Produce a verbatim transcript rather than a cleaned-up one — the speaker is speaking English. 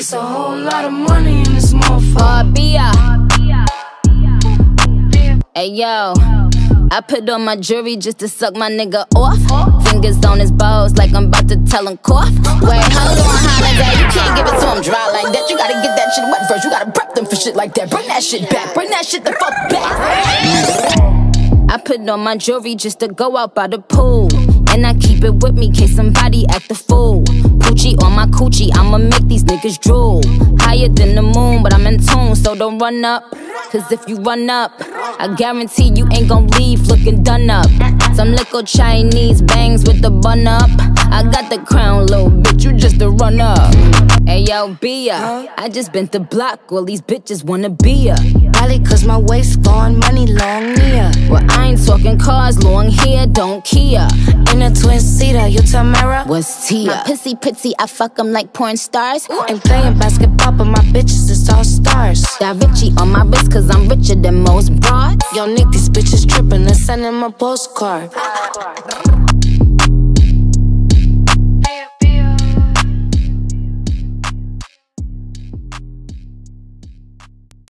It's a whole lot of money in this motherfucker. Oh, Bia. Hey, yo. I put on my jewelry just to suck my nigga off. Fingers on his balls like I'm about to tell him cough. Wait, hold on, holiday. You can't give it to him dry like that. You gotta get that shit wet first. You gotta prep them for shit like that. Bring that shit back. Bring that shit the fuck back. I put on my jewelry just to go out by the pool. And I keep it with me in case somebody act a fool. Poochie on my coochie, I'ma make these niggas drool. Higher than the moon, but I'm in tune, so don't run up. Cause if you run up, I guarantee you ain't gon' leave looking done up. Some little Chinese bangs with the bun up. I got the crown, little bitch, you just a run up. Hey yo, Bia, I just bent the block, all these bitches wanna be ya. Probably cause my waist gone, money long near. Well, I ain't talking cars, long hair, don't care. In a twin seater, you Tamara. What's Tia? My pussy pretty, I fuck 'em like porn stars. Ain't playing basketball, but my bitches is all stars. Da Vinci on my wrist, cause I'm richer than most broads. Yo, Nick, these bitches trippin', let's send him a postcard.